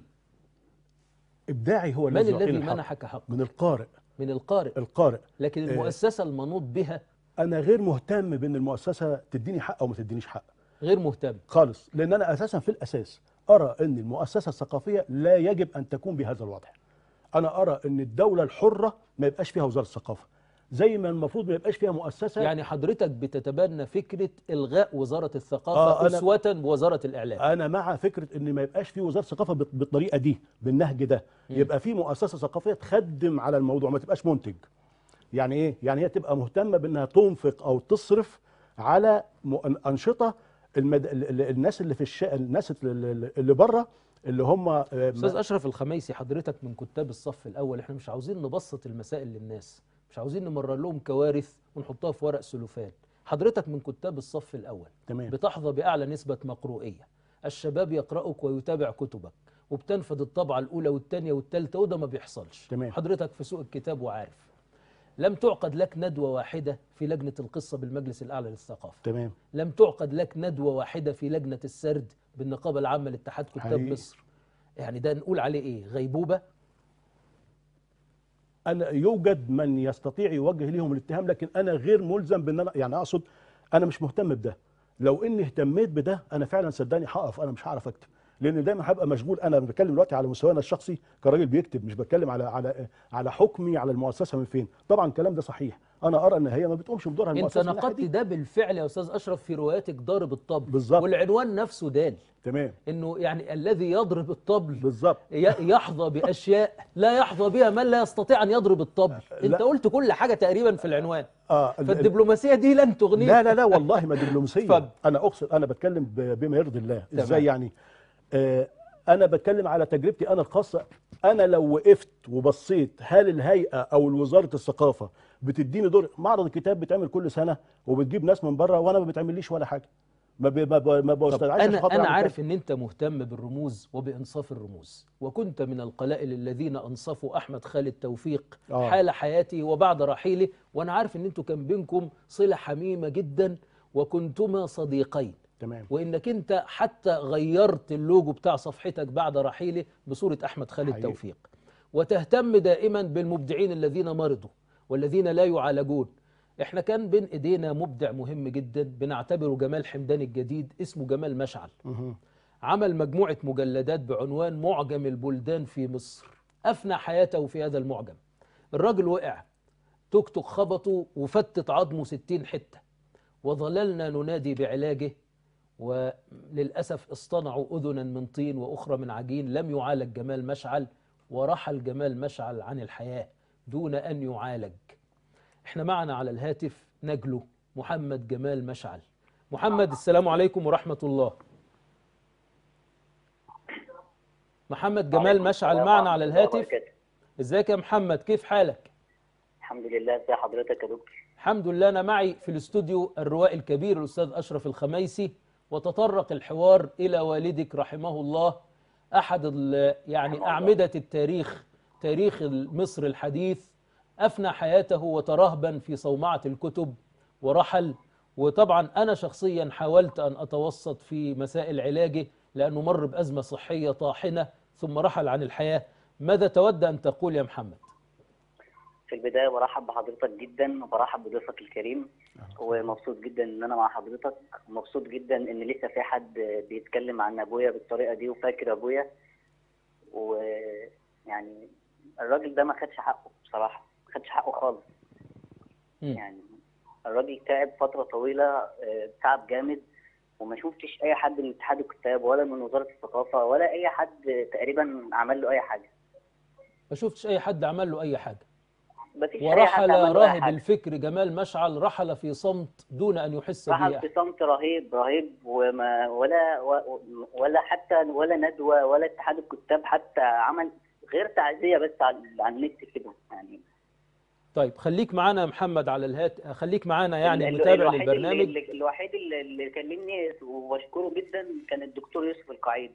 إبداعي هو من الذي منحك حقك؟ من القارئ. من القارئ. القارئ. لكن المؤسسة المنوط بها، أنا غير مهتم بأن المؤسسة تديني حق أو ما تدينيش حق. غير مهتم خالص، لأن أنا أساسا في الأساس أرى أن المؤسسة الثقافية لا يجب أن تكون بهذا الوضع. أنا أرى أن الدولة الحرة ما يبقاش فيها وزارة الثقافة، زي ما المفروض ما يبقاش فيها مؤسسة. يعني حضرتك بتتبنى فكرة إلغاء وزارة الثقافة أسوة بوزارة الإعلام؟ أنا مع فكرة أن ما يبقاش فيه وزارة ثقافة بالطريقة دي، بالنهج ده. يبقى في مؤسسة ثقافية تخدم على الموضوع، ما تبقاش منتج. يعني إيه؟ يعني هي تبقى مهتمة بأنها تنفق أو تصرف على أنشطة الناس اللي في الناس اللي بره، اللي هم أستاذ أشرف الخميسي، حضرتك من كتاب الصف الأول. احنا مش عاوزين نبسط المسائل للناس، مش عاوزين نمرر لهم كوارث ونحطها في ورق سلوفان. حضرتك من كتاب الصف الأول. تمام. بتحظى بأعلى نسبة مقروئية، الشباب يقرأك ويتابع كتبك، وبتنفذ الطبعة الأولى والثانية والثالثة، وده ما بيحصلش. تمام. حضرتك في سوق الكتاب وعارف. لم تعقد لك ندوة واحدة في لجنة القصة بالمجلس الأعلى للثقافة. تمام. لم تعقد لك ندوة واحدة في لجنة السرد بالنقابة العامة لاتحاد كتاب مصر. يعني ده نقول عليه إيه؟ غيبوبة؟ أنا يوجد من يستطيع يوجه لهم الاتهام، لكن أنا غير ملزم بأن أنا، يعني أقصد أنا مش مهتم بده. لو إني اهتميت بده أنا فعلا صدقني هقف، أنا مش هعرف أكتب، لأن دايما هبقى مشغول. أنا بتكلم دلوقتي على مستوانا الشخصي كراجل بيكتب، مش بتكلم على حكمي على المؤسسة من فين. طبعا الكلام ده صحيح، أنا أرى إن هي ما بتقومش بدورها المؤسسة. أنت نقدت ده بالفعل يا أستاذ أشرف في رواياتك ضارب الطبل. بالظبط. والعنوان نفسه دال. تمام. إنه يعني الذي يضرب الطبل بالظبط يحظى بأشياء لا يحظى بها من لا يستطيع أن يضرب الطبل. أنت قلت كل حاجة تقريبا في العنوان. فالدبلوماسية دي لن تغنيك. لا والله ما دبلوماسية. أنا أقصد، أنا بتكلم بما يرضي الله. إزاي يعني؟ أنا بتكلم على تجربتي أنا الخاصة. أنا لو وقفت وبصيت هل الهيئة أو وزارة الثقافة بتديني دور؟ معرض الكتاب بتعمل كل سنة وبتجيب ناس من بره، وأنا ما بتعمليش ولا حاجة. ما بستدعيش. أنا عارف إن أنت مهتم بالرموز وبإنصاف الرموز، وكنت من القلائل الذين أنصفوا أحمد خالد توفيق حال حياته وبعد رحيله، وأنا عارف إن أنتوا كان بينكم صلة حميمة جدا وكنتما صديقين. تمام. وإنك أنت حتى غيرت اللوجو بتاع صفحتك بعد رحيله بصورة أحمد خالد توفيق، وتهتم دائما بالمبدعين الذين مرضوا، والذين لا يعالجون. احنا كان بين ايدينا مبدع مهم جدا بنعتبره جمال حمدان الجديد، اسمه جمال مشعل. عمل مجموعة مجلدات بعنوان معجم البلدان في مصر، أفنى حياته في هذا المعجم. الراجل وقع، توك توك خبطه وفتت عظمه 60 حتة، وظللنا ننادي بعلاجه، وللأسف اصطنعوا أذنا من طين وأخرى من عجين. لم يعالج جمال مشعل، ورحل جمال مشعل عن الحياة دون أن يعالج. احنا معنا على الهاتف نجله محمد جمال مشعل. محمد، السلام عليكم ورحمة الله. محمد جمال مشعل معنا على الهاتف. ازيك يا محمد، كيف حالك؟ الحمد لله. ازي حضرتك يا دكتور؟ الحمد لله. أنا معي في الاستوديو الروائي الكبير الأستاذ أشرف الخميسي، وتطرق الحوار إلى والدك رحمه الله، أحد يعني أعمدة التاريخ، تاريخ مصر الحديث. أفنى حياته وترهبا في صومعة الكتب ورحل. وطبعا أنا شخصيا حاولت أن أتوسط في مسائل علاجه، لأنه مر بأزمة صحية طاحنة ثم رحل عن الحياة. ماذا تود أن تقول يا محمد؟ في البداية برحب بحضرتك جدا، وبرحب بضيفك الكريم، ومبسوط جدا ان انا مع حضرتك. مبسوط جدا ان لسه في حد بيتكلم عن ابويا بالطريقة دي وفاكر ابويا. ويعني الراجل ده ما خدش حقه بصراحة، ما خدش حقه خالص. يعني الراجل تعب فترة طويلة، تعب جامد، وما شفتش اي حد من اتحاد الكتاب ولا من وزارة الثقافة ولا اي حد تقريبا عمل له اي حاجة. ما شفتش اي حد عمل له اي حاجة. ورحل راهب الفكر جمال مشعل، رحل في صمت دون ان يحس به. رحل في صمت رهيب رهيب، وما ولا حتى ولا ندوة ولا اتحاد الكتاب حتى عمل غير تعزية بس على النت كده يعني. طيب خليك معانا يا محمد على الهات، خليك معانا يعني متابع للبرنامج. الوحيد اللي كلمني واشكره جدا كان الدكتور يوسف القعيد.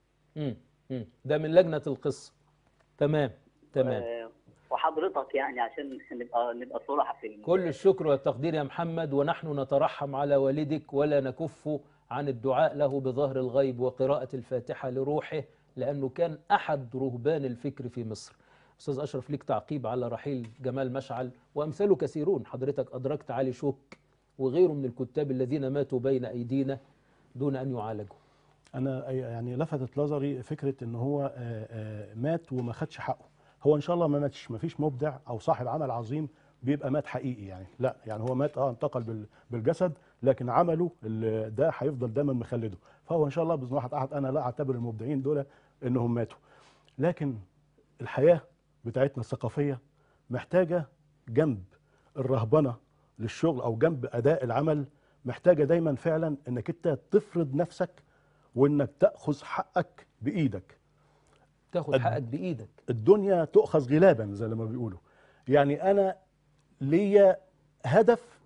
ده من لجنة القصة. تمام. وحضرتك يعني عشان نبقى صراحة في كل الشكر والتقدير يا محمد، ونحن نترحم على والدك ولا نكف عن الدعاء له بظهر الغيب وقراءة الفاتحة لروحه، لأنه كان أحد رهبان الفكر في مصر. أستاذ أشرف، ليك تعقيب على رحيل جمال مشعل؟ وأمثاله كثيرون، حضرتك أدركت علي شوك وغيره من الكتاب الذين ماتوا بين أيدينا دون أن يعالجوا. أنا يعني لفتت نظري فكرة إن هو مات وما خدش حقه. هو إن شاء الله ما ماتش، ما فيش مبدع أو صاحب عمل عظيم بيبقى مات حقيقي يعني، لا يعني هو مات انتقل بالجسد، لكن عمله ده هيفضل دايما مخلده. فهو إن شاء الله بإذن واحد أحد أنا لا أعتبر المبدعين دول إنهم ماتوا، لكن الحياة بتاعتنا الثقافية محتاجة جنب الرهبنة للشغل أو جنب أداء العمل، محتاجة دايما فعلا إنك أنت تفرض نفسك وإنك تأخذ حقك بإيدك. تاخد حقك بإيدك. الدنيا تؤخذ غلابا زي ما بيقولوا. يعني أنا ليا هدف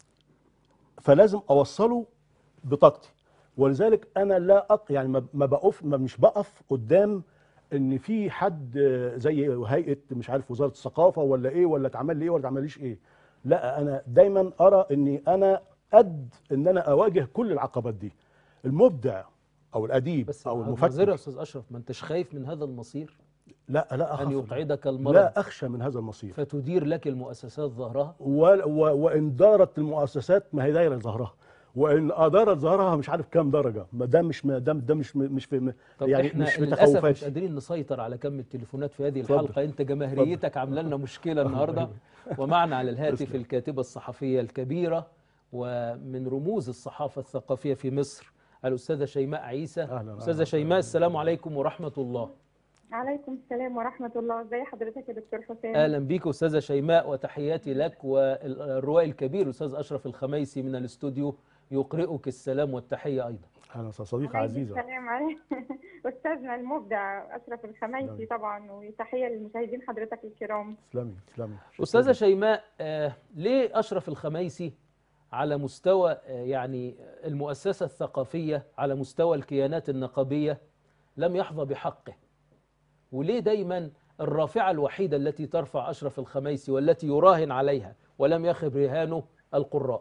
فلازم أوصله بطاقتي، ولذلك أنا لا يعني مش بقف قدام ان في حد زي هيئه مش عارف وزاره الثقافه ولا ايه، ولا اتعمل لي ايه ولا اتعمليش ايه. لا، انا دايما ارى اني انا قد ان انا اواجه كل العقبات دي. المبدع او الاديب او المفكر. يا استاذ اشرف، ما انتش خايف من هذا المصير؟ لا اخاف ان يقعدك المرض. لا اخشى من هذا المصير. فتدير لك المؤسسات ظهرها. وان دارت المؤسسات ما هي دايره ظهرها، وان ادارت ظهرها مش عارف كام درجه. ما ده مش في يعني احنا مش للاسف مش قادرين نسيطر على كم التليفونات في هذه الحلقه. انت جماهيريتك عامله لنا مشكله النهارده. ومعنا على الهاتف الكاتبه الصحفيه الكبيره ومن رموز الصحافه الثقافيه في مصر، الاستاذه شيماء عيسى. استاذه شيماء، السلام عليكم ورحمه الله. عليكم السلام ورحمة الله. ازي حضرتك يا دكتور حسام؟ اهلا بيك استاذه شيماء، وتحياتي لك. والروائي الكبير الاستاذ اشرف الخميسي من الاستوديو يقرئك السلام والتحيه ايضا. اهلا صديقه عزيزه. السلام عليك استاذنا المبدع اشرف الخميسي طبعا، وتحيه للمشاهدين حضرتك الكرام. تسلمي. استاذه شيماء، ليه اشرف الخميسي على مستوى يعني المؤسسه الثقافيه، على مستوى الكيانات النقابيه، لم يحظى بحقه؟ وليه دايما الرافعة الوحيدة التي ترفع أشرف الخميسي والتي يراهن عليها ولم يخب رهانه القراء؟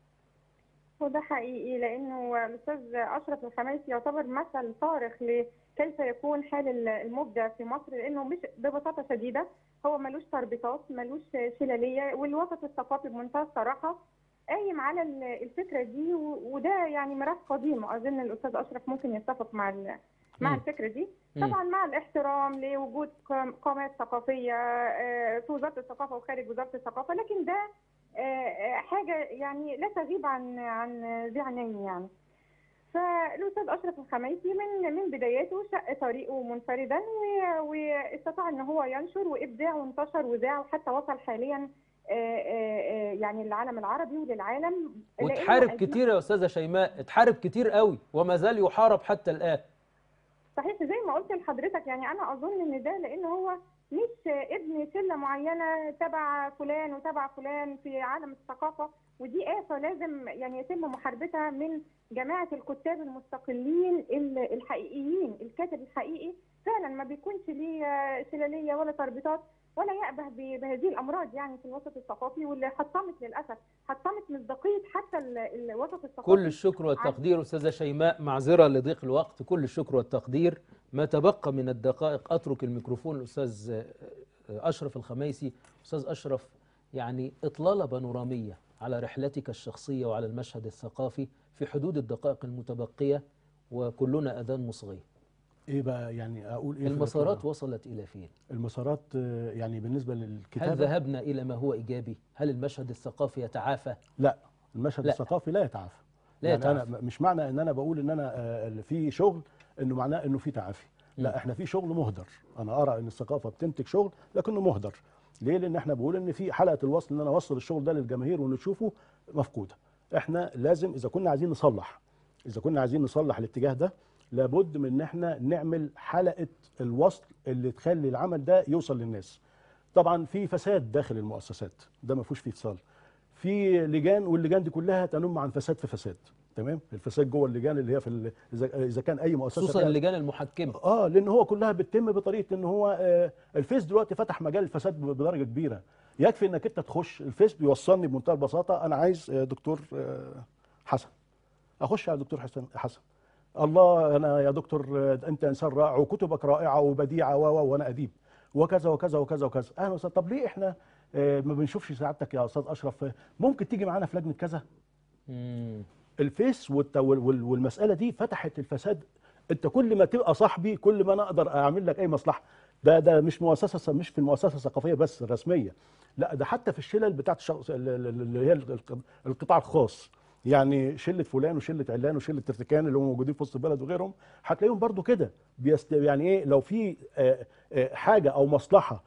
وده حقيقي، لأنه الأستاذ أشرف الخميسي يعتبر مثل صارخ لكيف يكون حال المبدع في مصر، لأنه مش ببساطة شديدة هو ملوش تربيطات، ملوش شلاليه، والوسط الثقافي بمنتهى الصراحه قايم على الفكره دي، وده يعني ميراث قديم، واظن الاستاذ اشرف ممكن يتفق مع مع الفكره دي. طبعا مع الاحترام لوجود قامات ثقافيه في وزاره الثقافه وخارج وزاره الثقافه، لكن ده حاجه يعني لا تغيب عن ذهني يعني. فالاستاذ اشرف الخميسي من بداياته شق طريقه منفردا، واستطاع ان هو ينشر، وابداعه وانتشر وذاع، وحتى وصل حاليا يعني للعالم العربي وللعالم. وتحارب كتير يا استاذه شيماء، اتحارب كتير قوي وما زال يحارب حتى الان. صحيح، زي ما قلت لحضرتك، يعني انا اظن ان ده لان هو مش ابن شله معينه تبع فلان وتبع فلان في عالم الثقافه، ودي آفة لازم يعني يتم محاربتها من جماعه الكتاب المستقلين الحقيقيين. الكاتب الحقيقي فعلا ما بيكونش ليه شلاليه ولا تربيطات ولا يأبه بهذه الامراض يعني في الوسط الثقافي، واللي حطمت للاسف مصداقيه حتى الوسط الثقافي. كل الشكر والتقدير استاذه شيماء، معذره لضيق الوقت، كل الشكر والتقدير. ما تبقى من الدقائق اترك الميكروفون للاستاذ اشرف الخميسي. استاذ اشرف، يعني اطلاله بانوراميه على رحلتك الشخصيه وعلى المشهد الثقافي في حدود الدقائق المتبقيه، وكلنا اذان مصغيه. ايه بقى يعني اقول ايه؟ المسارات وصلت الى فين؟ المسارات يعني بالنسبه للكتابه، هل ذهبنا الى ما هو ايجابي؟ هل المشهد الثقافي يتعافى؟ لا، المشهد الثقافي لا يتعافى. يعني انا مش معنى ان انا بقول ان انا في شغل انه معناه انه في تعافي. لا، احنا في شغل مهدر. انا ارى ان الثقافه بتنتج شغل لكنه مهدر. ليه؟ لان احنا بقول ان في حلقه الوصل ان انا اوصل الشغل ده للجماهير ونشوفه مفقوده. احنا لازم اذا كنا عايزين نصلح الاتجاه ده، لابد من ان احنا نعمل حلقه الوصل اللي تخلي العمل ده يوصل للناس. طبعا في فساد داخل المؤسسات، ده ما فيهوش فيه اتصال. في لجان، واللجان دي كلها تنم عن فساد في فساد. تمام؟ الفساد جوه اللجان اللي هي في اذا كان اي مؤسسه، خصوصا اللجان المحكمه. لان هو كلها بتتم بطريقه ان هو الفيس دلوقتي فتح مجال الفساد بدرجه كبيره. يكفي انك انت تخش الفيس بيوصلني بمنتهى البساطه، انا عايز دكتور حسن، اخش على دكتور حسن. الله، انا يا دكتور انت انسان رائع وكتبك رائعه وبديعه وانا اديب وكذا وكذا وكذا وكذا. اهلا وسهلا. طب ليه احنا ما بنشوفش سعادتك يا استاذ اشرف ممكن تيجي معانا في لجنه كذا؟ الفيس والمساله دي فتحت الفساد. انت كل ما تبقى صاحبي كل ما انا اقدر اعمل لك اي مصلحه. ده مش مؤسسه، مش في المؤسسه الثقافيه بس الرسميه، لا ده حتى في الشلل بتاعت الشخص اللي هي القطاع الخاص. يعني شله فلان وشله علان وشله ترتكان اللي هم موجودين في وسط البلد وغيرهم، هتلاقيهم برضو كده يعني ايه، لو في حاجه او مصلحه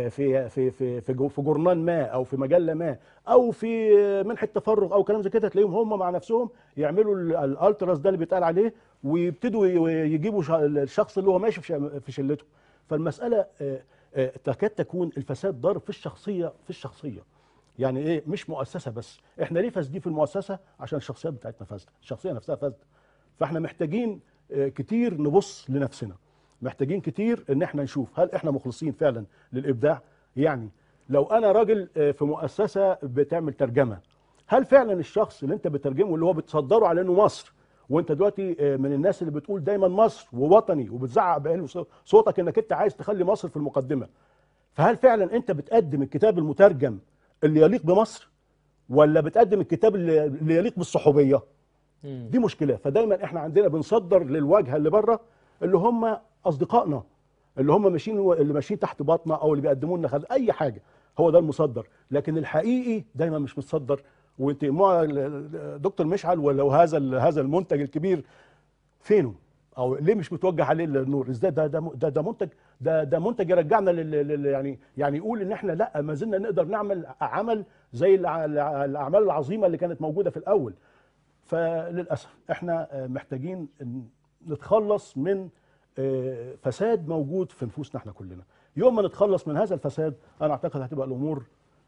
في جورنال ما او في مجله ما او في منحه تفرغ او كلام زي كده، تلاقيهم هم مع نفسهم يعملوا الالتراس ده اللي بيتقال عليه، ويبتدوا يجيبوا الشخص اللي هو ماشي في شلته. فالمساله تكاد تكون الفساد ضارب في الشخصيه. يعني ايه؟ مش مؤسسه بس. احنا ليه فاسدين في المؤسسه؟ عشان الشخصيات بتاعتنا فاسده، الشخصيه نفسها فاسده. فاحنا محتاجين كتير نبص لنفسنا، محتاجين كتير ان احنا نشوف هل احنا مخلصين فعلا للابداع. يعني لو انا راجل في مؤسسه بتعمل ترجمه، هل فعلا الشخص اللي انت بترجمه اللي هو بتصدره على انه مصر، وانت دلوقتي من الناس اللي بتقول دايما مصر ووطني وبتزعق بعلو صوتك انك انت عايز تخلي مصر في المقدمه، فهل فعلا انت بتقدم الكتاب المترجم اللي يليق بمصر، ولا بتقدم الكتاب اللي يليق بالصحوبيه؟ دي مشكله. فدايما احنا عندنا بنصدر للواجهه اللي بره اللي هم اصدقائنا، اللي هم ماشيين تحت باطنا، او اللي بيقدموا لنا اي حاجه، هو ده المصدر. لكن الحقيقي دايما مش متصدر. وانت دكتور مشعل، ولو هذا المنتج الكبير فينه؟ او ليه مش متوجه عليه النور؟ ازاي ده منتج، ده منتج يرجعنا يعني يقول ان احنا لا ما زلنا نقدر نعمل عمل زي الاعمال العظيمه اللي كانت موجوده في الاول. فللاسف احنا محتاجين نتخلص من فساد موجود في نفوسنا احنا كلنا. يوم ما نتخلص من هذا الفساد انا اعتقد هتبقى الامور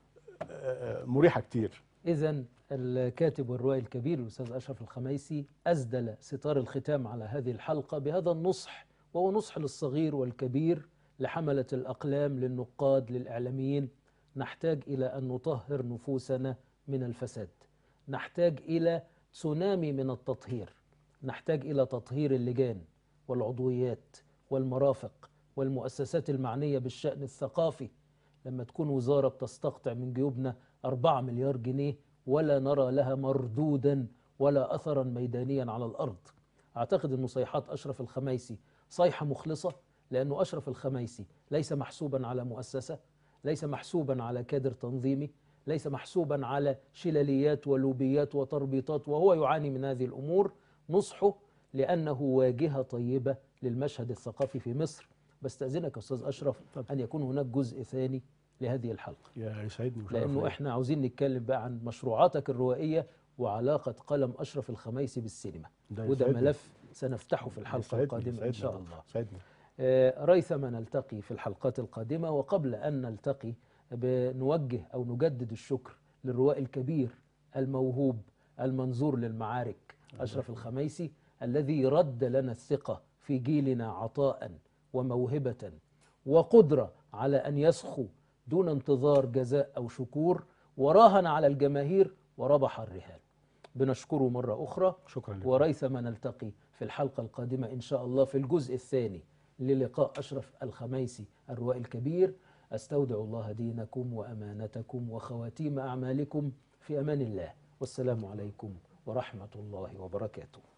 مريحه كتير. إذن الكاتب والروائي الكبير الأستاذ أشرف الخميسي أسدل ستار الختام على هذه الحلقة بهذا النصح، وهو نصح للصغير والكبير، لحملة الأقلام، للنقاد، للإعلاميين. نحتاج إلى أن نطهر نفوسنا من الفساد، نحتاج إلى تسونامي من التطهير، نحتاج إلى تطهير اللجان والعضويات والمرافق والمؤسسات المعنية بالشأن الثقافي، لما تكون وزارة بتستقطع من جيوبنا 4 مليار جنيه ولا نرى لها مردودا ولا أثرا ميدانيا على الأرض. أعتقد أن صيحات أشرف الخميسي صيحة مخلصة، لأنه أشرف الخميسي ليس محسوبا على مؤسسة، ليس محسوبا على كادر تنظيمي، ليس محسوبا على شلاليات ولوبيات وتربيطات، وهو يعاني من هذه الأمور. نصحه لأنه واجهة طيبة للمشهد الثقافي في مصر. بستأذنك يا أستاذ أشرف أن يكون هناك جزء ثاني لهذه الحلقة، يسعدني لأنه إحنا عاوزين نتكلم بقى عن مشروعاتك الروائية وعلاقة قلم أشرف الخميسي بالسينما، وده ملف سنفتحه في الحلقة القادمة إن شاء الله. يسعدني. ريثما نلتقي في الحلقات القادمة، وقبل أن نلتقي بنوجه أو نجدد الشكر للروائي الكبير الموهوب المنظور للمعارك أشرف الخميسي، الذي رد لنا الثقة في جيلنا عطاء وموهبة وقدرة على أن يسخو دون انتظار جزاء أو شكور، وراهن على الجماهير وربح الرهان. بنشكره مرة أخرى. شكرا لك. وريثما نلتقي في الحلقة القادمة إن شاء الله في الجزء الثاني للقاء أشرف الخميسي الروائي الكبير. أستودع الله دينكم وأمانتكم وخواتيم أعمالكم في أمان الله، والسلام عليكم ورحمة الله وبركاته.